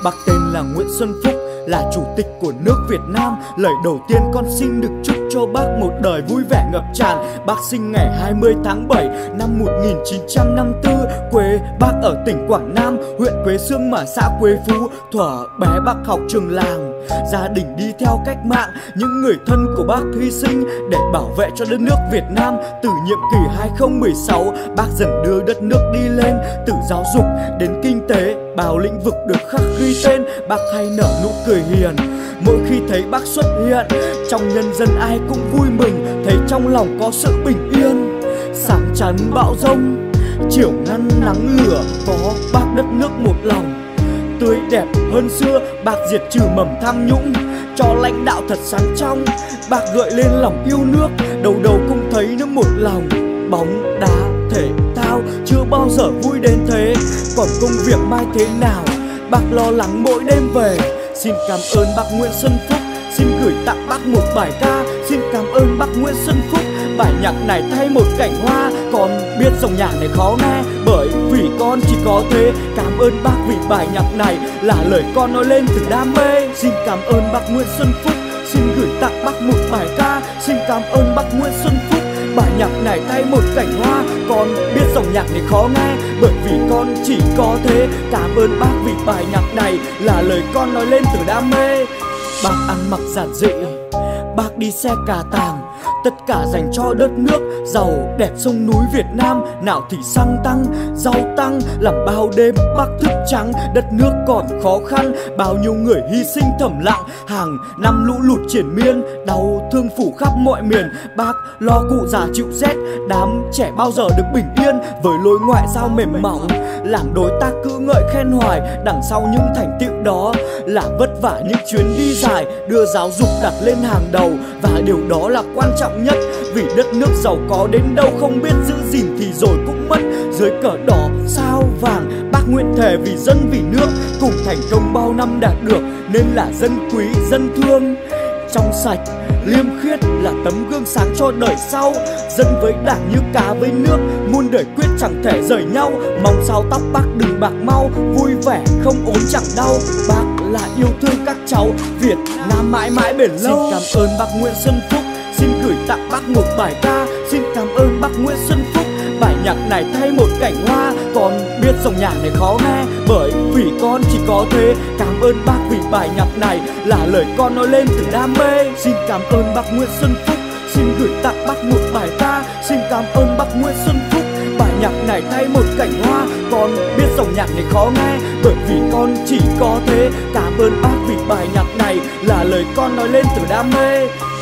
Bác tên là Nguyễn Xuân Phúc, là chủ tịch của nước Việt Nam. Lời đầu tiên con xin được chúc cho bác một đời vui vẻ ngập tràn. Bác sinh ngày 20 tháng 7 năm 1954. Quê bác ở tỉnh Quảng Nam, huyện Quế Sương mà xã Quế Phú. Thuở bé bác học trường làng, gia đình đi theo cách mạng. Những người thân của bác hy sinh để bảo vệ cho đất nước Việt Nam. Từ nhiệm kỳ 2016, bác dần đưa đất nước đi lên. Từ giáo dục đến kinh tế, bao lĩnh vực được khắc ghi tên. Bác hay nở nụ cười hiền mỗi khi thấy bác xuất hiện. Trong nhân dân ai cũng vui mừng, thấy trong lòng có sự bình yên. Sáng chắn bão giông, chiều ngăn nắng lửa, có bác đất nước một lòng tươi đẹp hơn xưa. Bác diệt trừ mầm tham nhũng, cho lãnh đạo thật sáng trong. Bác gợi lên lòng yêu nước, đầu đầu cũng thấy nước một lòng. Bóng đá thể thao chưa bao giờ vui đến thế. Còn công việc mai thế nào, bác lo lắng mỗi đêm về. Xin cảm ơn bác Nguyễn Xuân Phúc, xin gửi tặng bác một bài ca. Xin cảm ơn bác Nguyễn Xuân Phúc, bài nhạc này thay một cảnh hoa. Con biết dòng nhạc này khó nghe, bởi vì con chỉ có thế. Cảm ơn bác vì bài nhạc này là lời con nói lên từ đam mê. Xin cảm ơn bác Nguyễn Xuân Phúc, xin gửi tặng bác một bài ca. Xin cảm ơn bác Nguyễn Xuân Phúc, bài nhạc này thay một cảnh hoa. Con biết dòng nhạc này khó nghe, bởi vì con chỉ có thế. Cảm ơn bác vì bài nhạc này là lời con nói lên từ đam mê. Bác ăn mặc giản dị, bác đi xe cà tàng, tất cả dành cho đất nước giàu đẹp sông núi Việt Nam. Nào thì xăng tăng, rau tăng, làm bao đêm bác thức trắng. Đất nước còn khó khăn, bao nhiêu người hy sinh thầm lặng. Hàng năm lũ lụt triển miên, đau thương phủ khắp mọi miền. Bác lo cụ già chịu rét, đám trẻ bao giờ được bình yên. Với lối ngoại giao mềm mỏng, làm đối tác cứ ngợi khen hoài. Đằng sau những thành tựu đó là vất vả những chuyến đi dài, đưa giáo dục đặt lên hàng đầu. Và điều đó là quan trọng nhất, vì đất nước giàu có đến đâu không biết giữ gìn thì rồi cũng mất. Dưới cờ đỏ sao vàng, bác nguyện thề vì dân vì nước, cùng thành công bao năm đạt được, nên là dân quý dân thương. Trong sạch liêm khiết là tấm gương sáng cho đời sau. Dân với đảng như cá với nước, muôn đời quyết chẳng thể rời nhau. Mong sao tóc bác đừng bạc mau, vui vẻ không ốm chẳng đau. Bác là yêu thương các cháu, Việt Nam mãi mãi bền lâu. Xin cảm ơn bác Nguyễn Xuân Phúc, xin gửi tặng bác một bài ca. Xin cảm ơn bác Nguyễn Xuân Phúc, bài nhạc này thay một cảnh hoa. Con biết dòng nhạc này khó nghe, bởi vì con chỉ có thế. Cảm ơn bác vì bài nhạc này là lời con nói lên từ đam mê. Xin cảm ơn bác Nguyễn Xuân Phúc, xin gửi tặng bác một bài ca. Xin cảm ơn bác Nguyễn Xuân Phúc, bài nhạc này thay một cảnh hoa. Con biết dòng nhạc này khó nghe, bởi vì con chỉ có thế. Cảm ơn bác vì bài nhạc này là lời con nói lên từ đam mê.